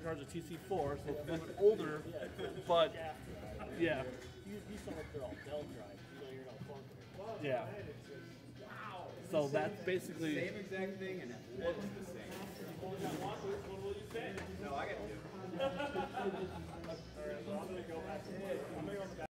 car's a TC4, so it's a little bit older, but yeah. You saw like they're all belt drive. You know, you're not funky. Yeah. So that's basically Same exact thing, and it looks the same. What will you say? No, I got two. All right, well, I'm gonna go back to